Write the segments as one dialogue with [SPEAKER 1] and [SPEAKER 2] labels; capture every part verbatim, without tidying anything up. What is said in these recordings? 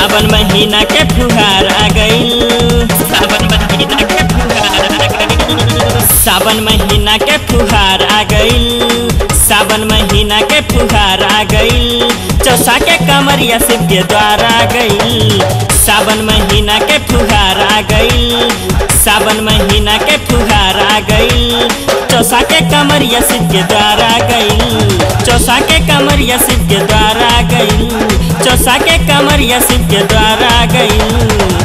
[SPEAKER 1] सावन महीना के फुहार आ गइल, सावन महीना के फुहार आ गइल, सावन महीना के फुहार आ गइल, सावन महीना के फुहार आ गइल। चौसा के कमरिया शिव के द्वार आ गइल, सावन महीना के फुहार आ गइल, सावन महीना के फुहार आ गइल। चौसा के कमरिया शिव के द्वार आ गइल, चौसा के कमरिया शिव के द्वार आ गइल, चौसा के कमरिया शिव के द्वार आ गइल।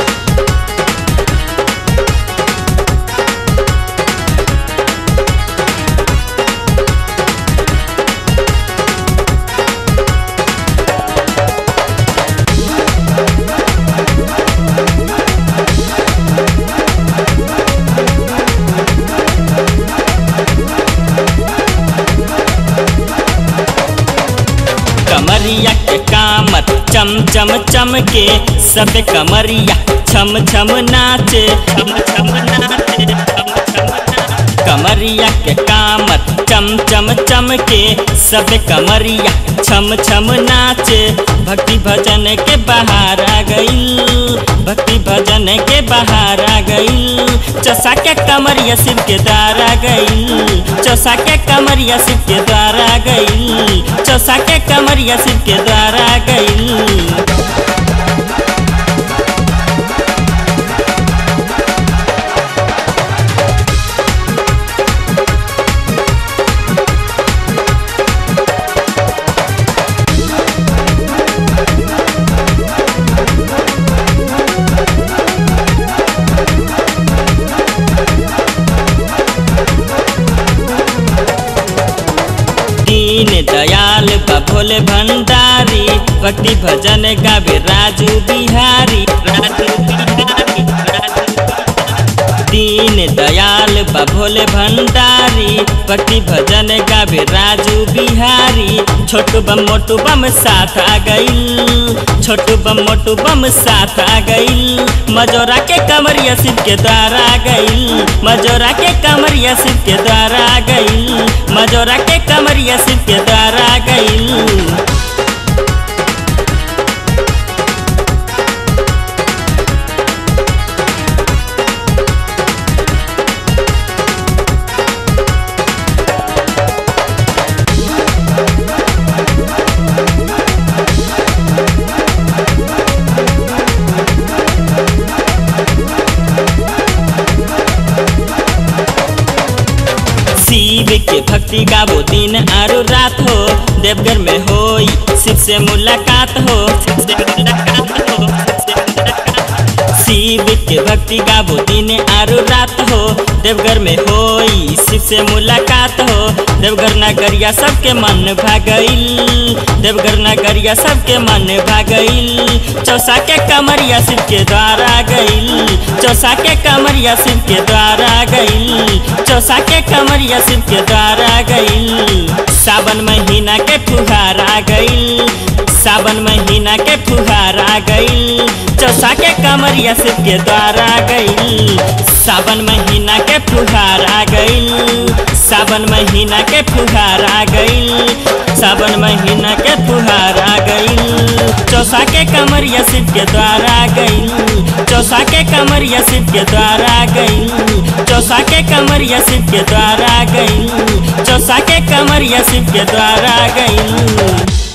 [SPEAKER 1] कमरिया के कामत चम चम चम के सब कमरिया छम छम नाचे, छम छम नाचे, छम छम नाचे। कमरिया के कामत चम चम चम के सब कमरिया छम छम नाचे। भक्ति भजन के बहार आ गइल, भक्ति भजन के बहार आ गइल। चौसा के कमरिया शिव के द्वार आ गइल, चौसा के कमरिया शिव के द्वार आ गइल, चौसा के कमरिया शिव के द्वार आ गइल। दीन दयाल बा भोले भंडारी, भक्ति भजन गावे राजू बिहारी, राजू बिहारी, राजू। दीन दयाल बा भोले भंडारी, भक्ति भजन गावे राजू बिहारी। छोटू बम मोटू बम साथ आ गइल, छोटू बम मोटू बम साथ आ गइल। मजोरा के कमरिया शिव के द्वार आ गइल, मजोरा के कमरिया शिव के द्वार आ गइल, मजोरा के कमरिया शिव के द्वार आ गइल। शिव के भक्ति गावो दिन आरो रात हो, देवघर में होई शिव से मुलाकात हो, शिव से मुलाकात हो, शिव से मुलाकात। शिव के भक्ति गावो दिन आरो रात हो, देवघर में होई शिव से मुलाकात हो। देवघर नगरिया सबके मन भागइल, देवघर नगरिया सबके मन भागइल। चौसा के कमरिया शिव के द्वार आ गइल, चौसा के कमरिया शिव के द्वार आ गइल, चौसा के कमरिया शिव के द्वार आ गइल। सावन महीना के फुहार आ गइल, सावन महीना के फुहार आ गइल। चौसा के कमरिया शिव के द्वार आ गइल, सावन महीना के फुहार आ गइल, सावन महीना के फुहार आ गइल, सावन महीना के फुहार आ गइल। चौसा के कमरिया शिव के द्वार आ गइल, चौसा के कमरिया शिव के द्वार आ गइल, चौसा के कमरिया शिव के द्वार आ गइल, चौसा के कमरिया शिव के द्वार आ गइल।